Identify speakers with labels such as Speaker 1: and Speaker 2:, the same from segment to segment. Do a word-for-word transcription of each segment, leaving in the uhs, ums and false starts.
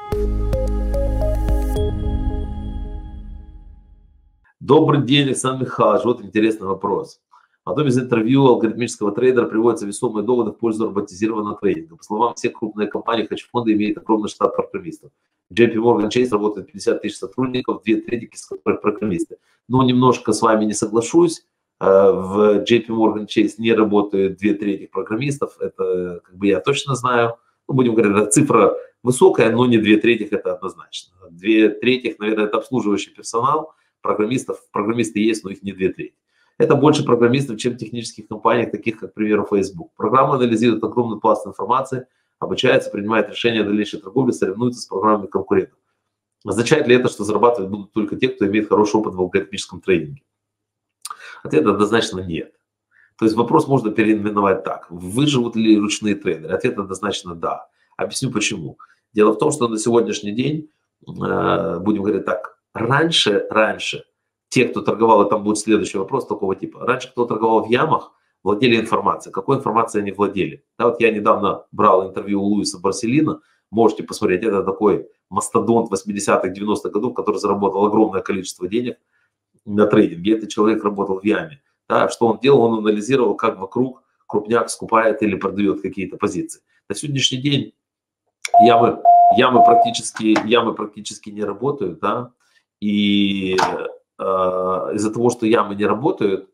Speaker 1: Добрый день, Александр Михайлович. Вот интересный вопрос. В одном из интервью алгоритмического трейдера приводятся весомые доводы в пользу роботизированного трейдинга. По словам всех крупных компаний, хедж-фонды имеют огромный штат программистов. джей пи Morgan Chase работает пятьдесят тысяч сотрудников, две трети из которых программисты. Но немножко с вами не соглашусь. В джей пи Morgan Chase не работают две трети программистов. Это как бы я точно знаю. Ну, будем говорить, цифра высокая, но не две трети, это однозначно. Две трети, наверное, это обслуживающий персонал. Программистов, программисты есть, но их не две трети. Это больше программистов, чем в технических компаниях, таких как, к примеру, Facebook. Программа анализирует огромный пласт информации, обучается, принимает решения о дальнейшей торговле, соревнуется с программами конкурентов. Означает ли это, что зарабатывать будут только те, кто имеет хороший опыт в алгоритмическом трейдинге? Ответ однозначно нет. То есть вопрос можно переименовать так. Выживут ли ручные трейдеры? Ответ однозначно да. Объясню почему. Дело в том, что на сегодняшний день, будем говорить так, раньше, раньше, те, кто торговал, и там будет следующий вопрос такого типа. Раньше, кто торговал в ямах, владели информацией. Какой информацией они владели? Да, вот я недавно брал интервью у Луиса Барселина. Можете посмотреть. Это такой мастодонт восьмидесятых, девяностых годов, который заработал огромное количество денег на трейдинге. Этот человек работал в яме. Да, что он делал? Он анализировал, как вокруг крупняк скупает или продает какие-то позиции. На сегодняшний день ямы, ямы, практически, ямы практически не работают. Да? И из-за того, что ямы не работают,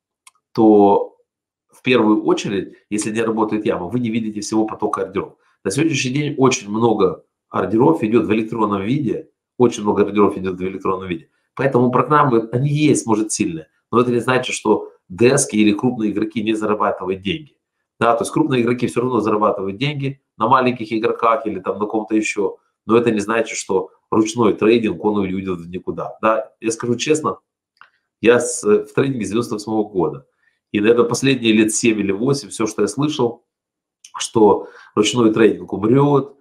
Speaker 1: то в первую очередь, если не работает яма, вы не видите всего потока ордеров. На сегодняшний день очень много ордеров идет в электронном виде, очень много ордеров идет в электронном виде. Поэтому программы, они есть, может, сильные, но это не значит, что дески или крупные игроки не зарабатывают деньги. Да, то есть крупные игроки все равно зарабатывают деньги на маленьких игроках или там на ком-то еще, но это не значит, что ручной трейдинг, он уйдет в никуда. Да, я скажу честно, я с, в трейдинге с девяносто восьмого года. И, наверное, последние лет семь или восемь, все, что я слышал, что ручной трейдинг умрет,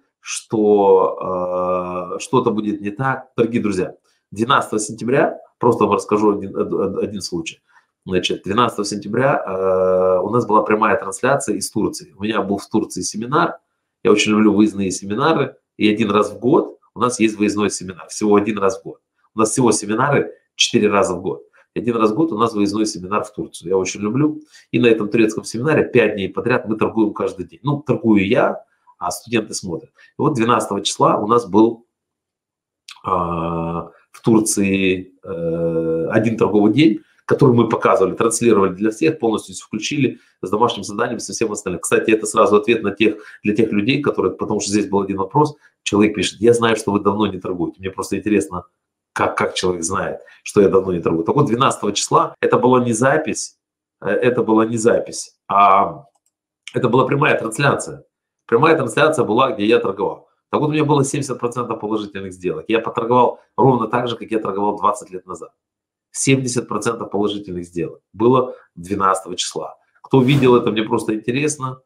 Speaker 1: что э, что-то будет не так. Дорогие друзья, двенадцатого сентября, просто вам расскажу один, один случай. Значит, двенадцатого сентября э, у нас была прямая трансляция из Турции. У меня был в Турции семинар. Я очень люблю выездные семинары. И один раз в год у нас есть выездной семинар. Всего один раз в год. У нас всего семинары четыре раза в год. Один раз в год у нас выездной семинар в Турцию. Я очень люблю. И на этом турецком семинаре пять дней подряд мы торгуем каждый день. Ну, торгую я, а студенты смотрят. И вот двенадцатого числа у нас был э, в Турции э, один торговый день, который мы показывали, транслировали для всех, полностью включили с домашним заданием, со всем остальным. Кстати, это сразу ответ на тех, для тех людей, которые, потому что здесь был один вопрос, человек пишет: я знаю, что вы давно не торгуете, мне просто интересно, как, как человек знает, что я давно не торгую. Так вот, двенадцатого числа это была не запись, это была не запись, а это была прямая трансляция. Прямая трансляция была, где я торговал. Так вот, у меня было семьдесят процентов положительных сделок. Я поторговал ровно так же, как я торговал двадцать лет назад. семьдесят процентов положительных сделок было двенадцатого числа. Кто видел это, мне просто интересно.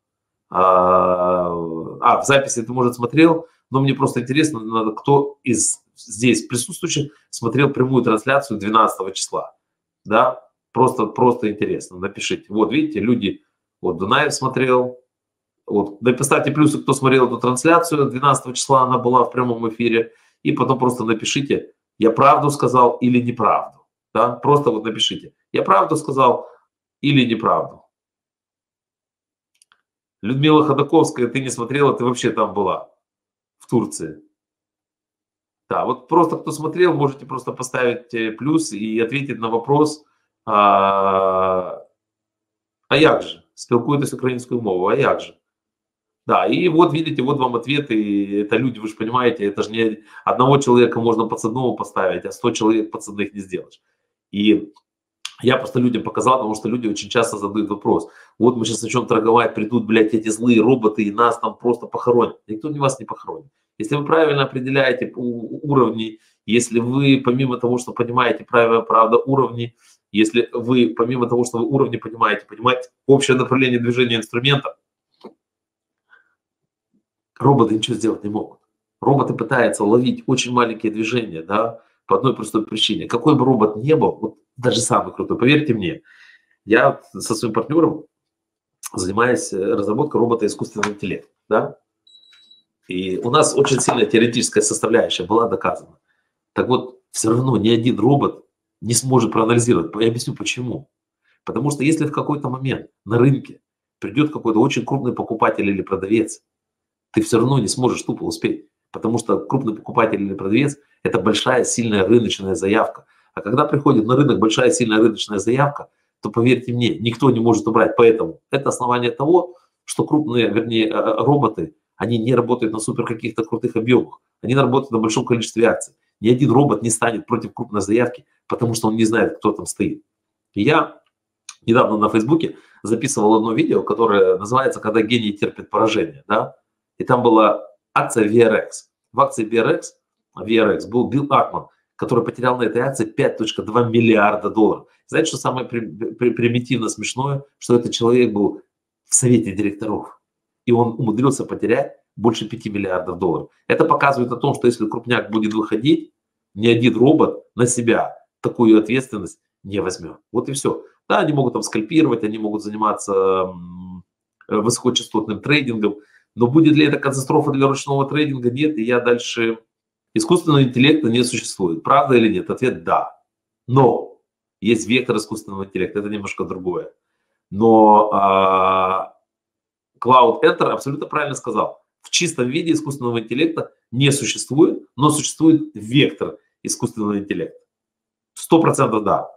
Speaker 1: А, а в записи ты, может, смотрел, но мне просто интересно, кто из здесь присутствующих смотрел прямую трансляцию двенадцатого числа. Да, просто, просто интересно. Напишите. Вот, видите, люди, вот Дунаев смотрел. Вот, да, поставьте плюсы, кто смотрел эту трансляцию двенадцатого числа, она была в прямом эфире. И потом просто напишите, я правду сказал или неправду. Да? Просто вот напишите, я правду сказал или неправду. Людмила Ходаковская, ты не смотрела, ты вообще там была, в Турции. Да, вот просто кто смотрел, можете просто поставить плюс и ответить на вопрос, а, а як же? Спілкуєтесь українською мовою, а як же? Да, и вот видите, вот вам ответы, это люди, вы же понимаете, это же не одного человека можно подсадного поставить, а сто человек подсадных не сделаешь. И я просто людям показал, потому что люди очень часто задают вопрос: вот мы сейчас начнем торговать, придут, блядь, эти злые роботы и нас там просто похоронят. Никто не вас не похоронит. Если вы правильно определяете уровни, если вы помимо того, что понимаете правила, правда, уровни, если вы помимо того, что вы уровни понимаете, понимаете общее направление движения инструмента, роботы ничего сделать не могут. Роботы пытаются ловить очень маленькие движения, да, по одной простой причине. Какой бы робот ни был, вот даже самый крутой, поверьте мне, я со своим партнером занимаюсь разработкой робота искусственного интеллекта, да. И у нас очень сильная теоретическая составляющая была доказана. Так вот, все равно ни один робот не сможет проанализировать. Я объясню почему. Потому что если в какой-то момент на рынке придет какой-то очень крупный покупатель или продавец, ты все равно не сможешь тупо успеть. Потому что крупный покупатель или продавец – это большая, сильная рыночная заявка. А когда приходит на рынок большая, сильная рыночная заявка, то, поверьте мне, никто не может убрать. Поэтому это основание того, что крупные, вернее, роботы, они не работают на супер каких-то крутых объемах. Они работают на большом количестве акций. Ни один робот не станет против крупной заявки, потому что он не знает, кто там стоит. И я недавно на Фейсбуке записывал одно видео, которое называется «Когда гений терпит поражение». Да? И там была акция ви ар экс. В акции ви ар экс, ви ар экс был Билл Акман, который потерял на этой акции пять целых два миллиарда долларов. Знаете, что самое при, при, примитивно смешное? Что этот человек был в совете директоров. И он умудрился потерять больше пяти миллиардов долларов. Это показывает о том, что если крупняк будет выходить, ни один робот на себя такую ответственность не возьмет. Вот и все. Да, они могут там скальпировать, они могут заниматься высокочастотным трейдингом, но будет ли это катастрофа для ручного трейдинга? Нет, и я дальше... Искусственного интеллекта не существует. Правда или нет? Ответ – да. Но есть вектор искусственного интеллекта, это немножко другое. Но а, Cloud Enter абсолютно правильно сказал. В чистом виде искусственного интеллекта не существует, но существует вектор искусственного интеллекта. Сто процентов да.